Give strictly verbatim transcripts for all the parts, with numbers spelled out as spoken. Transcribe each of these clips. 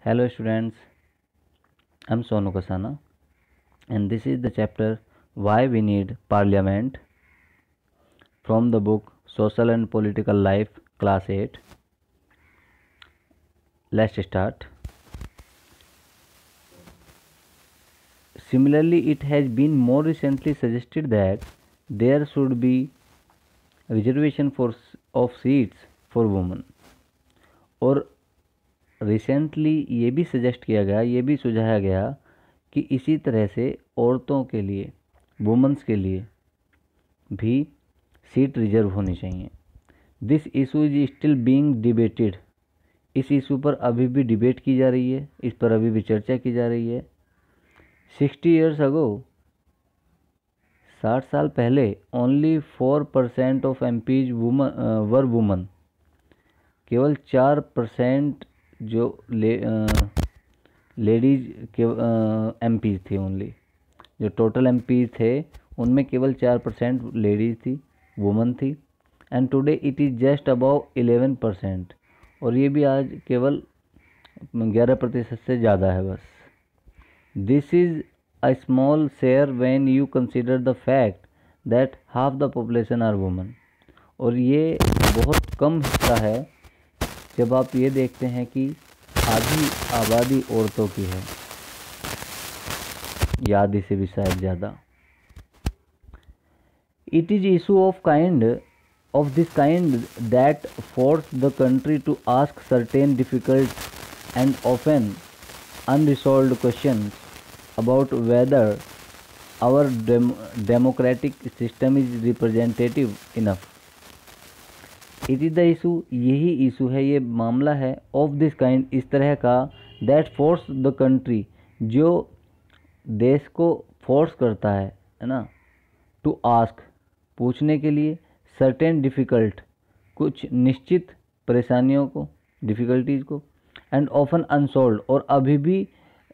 Hello students, I'm Sonu Kasana and this is the chapter Why We Need Parliament from the book Social and Political Life Class eight. Let's start. Similarly, it has been more recently suggested that there should be reservation for of seats for women और recently ये भी suggest किया गया ये भी सुझाया गया कि इसी तरह से औरतों के लिए वुमेंस के लिए भी सीट रिजर्व होनी चाहिए। This issue is still being debated. इस इशू पर अभी भी डिबेट की जा रही है, इस पर अभी भी चर्चा की जा रही है। सिक्सटी ईयर्स अगो, साठ साल पहले only four percent of MPs women were women. केवल चार परसेंट जो ले लेडीज के एम पीज थी। ओनली जो टोटल एम पीज थे उनमें केवल चार परसेंट लेडीज थी, वुमन थी। And today it is just about eleven percent और ये भी आज केवल ग्यारह प्रतिशत से ज़्यादा है बस। This is a small share when you consider the fact that half the population are women. और ये बहुत कम हिस्सा है जब आप ये देखते हैं कि आधी आबादी औरतों की है, या आधी से भी शायद ज़्यादा। It is issue of kind of this kind that force the country to ask certain difficult and often unresolved question about whether our democratic system is representative enough. It is the issue, यही issue है, ये मामला है of this kind, इस तरह का, that force the country, जो देश को फोर्स करता है है ना, टू आस्क, पूछने के लिए, सर्टेन डिफ़िकल्ट, कुछ निश्चित परेशानियों को, डिफ़िकल्टीज़ को, एंड ऑफन अनसॉल्व्ड, और अभी भी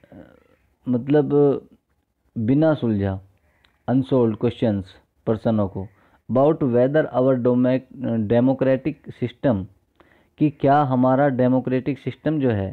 मतलब बिना सुलझा, अनसॉल्व्ड क्वेश्चंस, पर्सनों को, about whether our democratic system, कि क्या हमारा डेमोक्रेटिक सिस्टम जो है,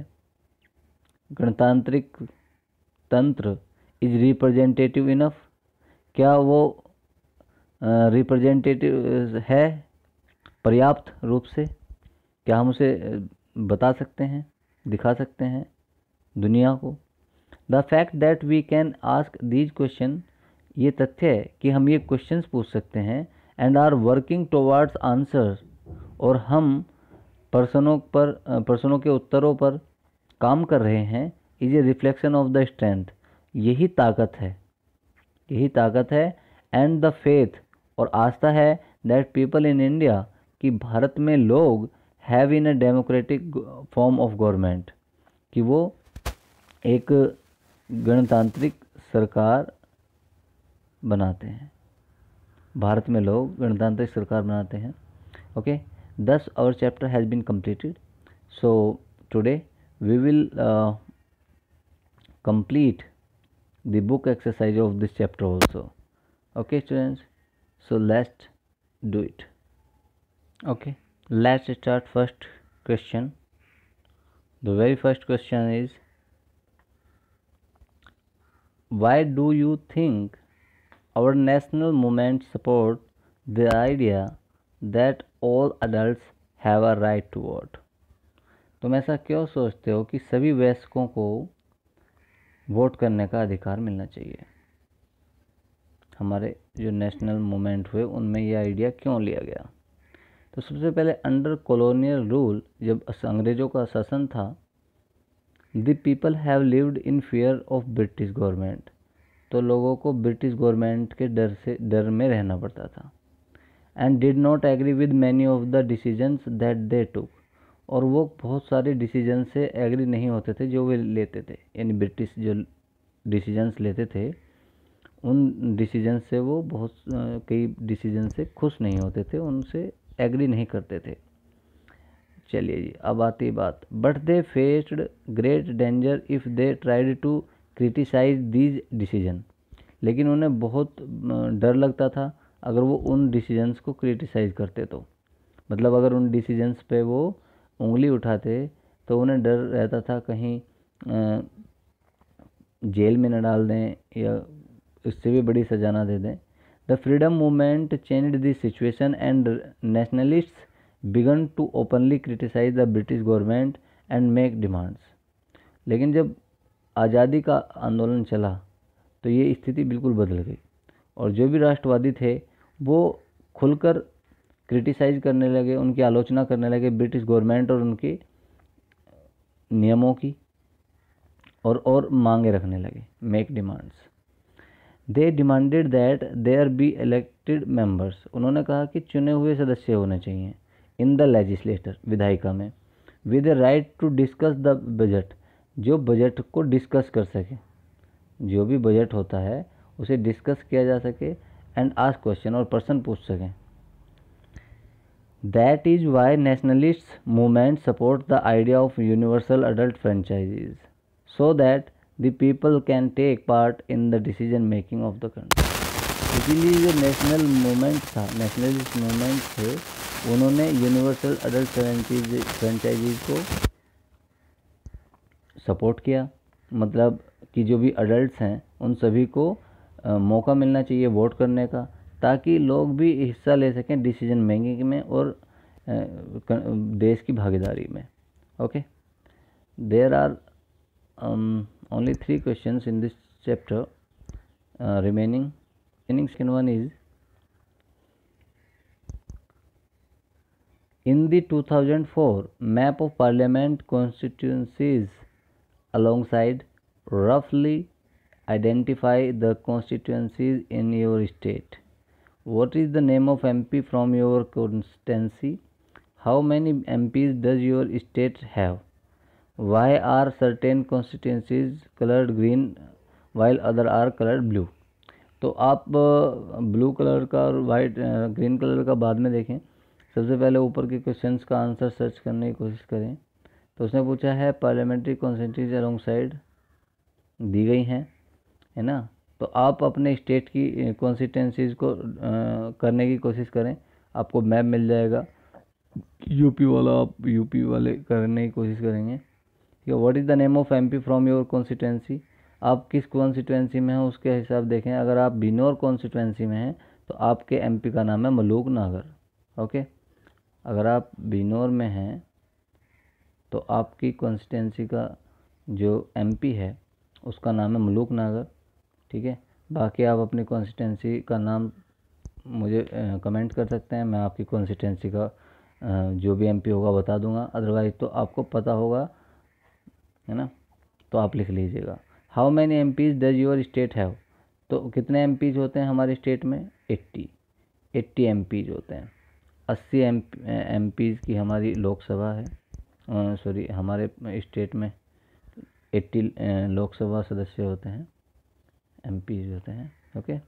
गणतांत्रिक तंत्र, इज रिप्रेजेंटेटिव इनफ, क्या वो रिप्रेजेंटेटिव uh, है पर्याप्त रूप से, क्या हम उसे बता सकते हैं, दिखा सकते हैं दुनिया को। The fact that we can ask these question, ये तथ्य है कि हम ये क्वेश्चंस पूछ सकते हैं, and are working towards answers, और हम पर्सनों पर पर्सनों के उत्तरों पर काम कर रहे हैं, is a reflection of the strength, यही ताकत है, यही ताकत है, एंड द फेथ, और आस्था है, दैट पीपल इन इंडिया, कि भारत में लोग have in a democratic form of government, कि वो एक गणतांत्रिक सरकार बनाते हैं, भारत में लोग गणतांत्रिक सरकार बनाते हैं। Okay, thus our chapter has been completed. So today we will uh, complete the book exercise of this chapter also. Okay students, so let's do it. Okay, let's start first question. The very first question is, why do you think our national movement support the idea that all adults have a right to vote? तुम ऐसा क्यों सोचते हो कि सभी वयस्कों को vote करने का अधिकार मिलना चाहिए? हमारे जो नेशनल मूवमेंट हुए उनमें यह आइडिया क्यों लिया गया? तो सबसे पहले, अंडर कॉलोनियल रूल, जब अंग्रेज़ों का शासन था, the people have lived in fear of British government, तो लोगों को ब्रिटिश गवर्नमेंट के डर से डर में रहना पड़ता था। And did not agree with many of the decisions that they took, और वो बहुत सारे डिसीजन से एग्री नहीं होते थे जो वे लेते थे, यानी ब्रिटिश जो डिसीजंस लेते थे उन डिसीजन से वो बहुत कई डिसीजन से खुश नहीं होते थे, उनसे एग्री नहीं करते थे। चलिए जी, अब आती बात, but they faced great danger if they tried to criticise these decision, लेकिन उन्हें बहुत डर लगता था अगर वो उन डिसीजंस को क्रिटिसाइज करते तो, मतलब अगर उन डिसीजंस पे वो उंगली उठाते तो उन्हें डर रहता था कहीं जेल में न डाल दें या इससे भी बड़ी सजा ना दे दें। The freedom movement changed the situation and nationalists began to openly criticise the British government and make demands. लेकिन जब आज़ादी का आंदोलन चला तो ये स्थिति बिल्कुल बदल गई और जो भी राष्ट्रवादी थे वो खुलकर क्रिटिसाइज करने लगे, उनकी आलोचना करने लगे ब्रिटिश गवर्नमेंट और उनके नियमों की, और और मांगे रखने लगे, make demands. They demanded that there be elected members. उन्होंने कहा कि चुने हुए सदस्य होने चाहिए इन द लेजिस्लेटर, विधायिका में, with the right to discuss the budget, जो बजट को डिस्कस कर सके, जो भी बजट होता है उसे डिस्कस किया जा सके, एंड आस्क क्वेश्चन, और प्रश्न पूछ सकें। That is why nationalist movement support the idea of universal adult franchises so that the people can take part in the decision making of the country. इसीलिए जो नेशनल मूवमेंट था, nationalist movement थे, उन्होंने universal adult franchise franchises को support किया। मतलब कि जो भी अडल्ट्स हैं उन सभी को आ, मौका मिलना चाहिए वोट करने का, ताकि लोग भी हिस्सा ले सकें डिसीजन मेकिंग में और आ, देश की भागीदारी में। Okay, there are only three questions in this chapter remaining. Second one is, in the two thousand four map of parliament constituencies alongside, roughly identify the constituencies in your state. What is the name of M P from your constituency? How many M Ps does your state have? Why are certain constituencies colored green while other are colored blue? तो आप blue colour का और white green colour का बाद में देखें। सबसे पहले ऊपर के क्वेश्चंस का आंसर सर्च करने की कोशिश करें। तो उसने पूछा है पार्लियामेंट्री कॉन्स्टिट्यूंसीज अलोंग साइड दी गई हैं, है ना। तो आप अपने स्टेट की कॉन्स्टिट्यूंसीज को आ, करने की कोशिश करें, आपको मैप मिल जाएगा। यूपी वाला आप यूपी वाले करने की कोशिश करेंगे। What is the name of MP from your constituency, आप किस कॉन्स्टिट्यूंसी में हैं उसके हिसाब देखें। अगर आप बिनौर कॉन्स्टिट्यूंसी में हैं तो आपके एमपी का नाम है मलूक नागर। ओके, अगर आप बिनौर में हैं तो आपकी कॉन्स्टिट्यूंसी का जो एमपी है उसका नाम है मलूक नागर। ठीक है, बाकी आप अपनी कॉन्स्टिट्यूंसी का नाम मुझे कमेंट कर सकते हैं, मैं आपकी कॉन्स्टिट्यूंसी का आ, जो भी एमपी होगा बता दूंगा। अदरवाइज तो आपको पता होगा, है ना, तो आप लिख लीजिएगा। How many MPs does your state have, तो कितने एम पीज होते हैं हमारे स्टेट में? एट्टी एट्टी एम पीज होते हैं। अस्सी एम एम पीज की हमारी लोकसभा है, सॉरी हमारे स्टेट में एट्टी लोकसभा सदस्य होते हैं, एम पीज होते हैं। ओके,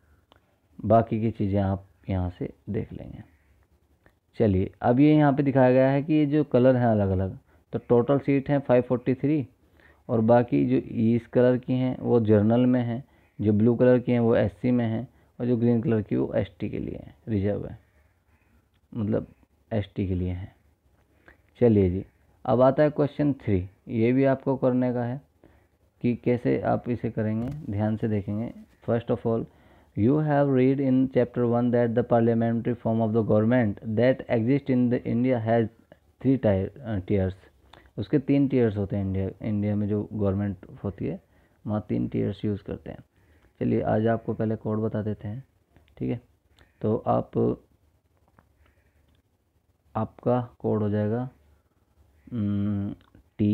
बाकी की चीज़ें आप यहाँ से देख लेंगे। चलिए, अब ये यहाँ पे दिखाया गया है कि ये जो कलर हैं अलग अलग, तो टोटल सीट हैं फाइव फोर्टी थ्री, और बाकी जो इस कलर की हैं वो जर्नल में हैं, जो ब्लू कलर की हैं वो एससी में हैं, और जो ग्रीन कलर की वो एसटी के लिए है, रिजर्व है, मतलब एसटी के लिए है। चलिए जी, अब आता है क्वेश्चन थ्री। ये भी आपको करने का है कि कैसे आप इसे करेंगे, ध्यान से देखेंगे। First of all, you have read in chapter one that the parliamentary form of the government that exist in the India has three tiers. उसके तीन टीयर्स होते हैं। इंडिया इंडिया में जो गवर्नमेंट होती है वहाँ तीन टीयर्स यूज़ करते हैं। चलिए, आज आपको पहले कोड बता देते हैं। ठीक है, तो आप आपका कोड हो जाएगा T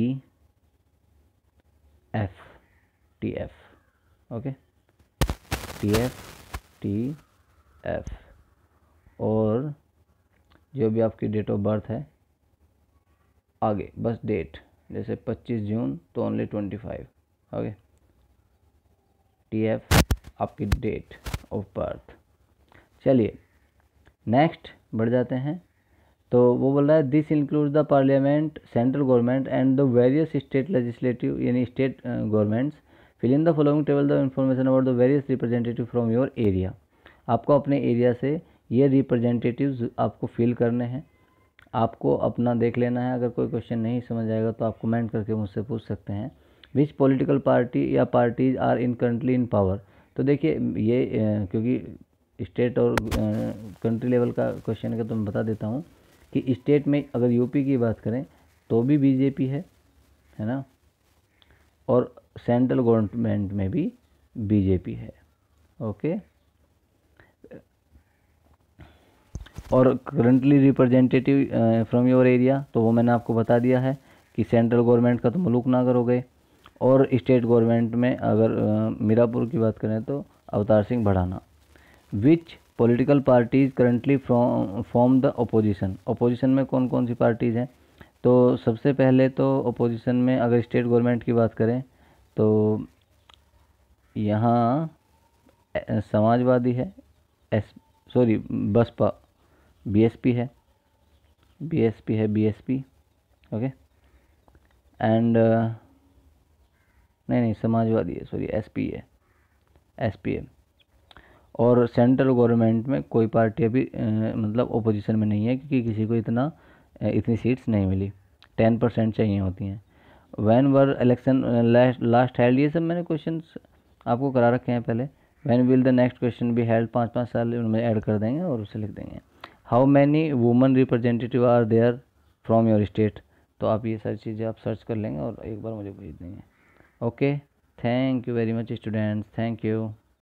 F T F okay, T F T F, और जो भी आपकी डेट ऑफ बर्थ है आगे बस डेट, जैसे पच्चीस जून तो only twenty five. Okay, T F आपकी डेट ऑफ बर्थ। चलिए नेक्स्ट बढ़ जाते हैं। तो वो बोल रहा है this includes the parliament, central government and the various state legislative, यानी state governments. Fill in the following table the information about the various representative from your area. आपको अपने एरिया से ये रिप्रेजेंटेटिव्स आपको फिल करने हैं, आपको अपना देख लेना है। अगर कोई क्वेश्चन नहीं समझ आएगा तो आप कमेंट करके मुझसे पूछ सकते हैं विच पॉलिटिकल पार्टी या parties are in currently in power. तो देखिए ये अ, क्योंकि स्टेट और कंट्री लेवल का क्वेश्चन है तो मैं बता देता हूँ कि स्टेट में अगर यूपी की बात करें तो भी बीजेपी है है ना, और सेंट्रल गवर्नमेंट में भी बीजेपी है। ओके, और currently representative from your area, तो वो मैंने आपको बता दिया है कि सेंट्रल गवर्नमेंट का तो मलूक नागर हो गए, और स्टेट गवर्नमेंट में अगर uh, मीरापुर की बात करें तो Avtar Singh Bhadana. Which political parties currently form the opposition. Opposition में कौन कौन सी पार्टीज़ हैं, तो सबसे पहले तो अपोजिशन में अगर स्टेट गवर्नमेंट की बात करें तो यहाँ समाजवादी है, एस सॉरी बसपा, बीएसपी है, बीएसपी है बीएसपी ओके, एंड नहीं नहीं समाजवादी है, सॉरी एसपी है, एसपी है। और सेंट्रल गवर्नमेंट में कोई पार्टी अभी अ, मतलब ओपोजिशन में नहीं है, क्योंकि किसी को इतना अ, इतनी सीट्स नहीं मिली, टेन परसेंट चाहिए होती हैं। When were election last held, ये सब मैंने क्वेश्चन आपको करा रखे हैं पहले। When will the next question be held, पाँच पाँच साल उनमें ऐड कर देंगे और उसे लिख देंगे। How many women representative are there from your state, तो आप ये सारी चीज़ें आप सर्च कर लेंगे और एक बार मुझे भेज देंगे। Okay, thank you very much students, thank you.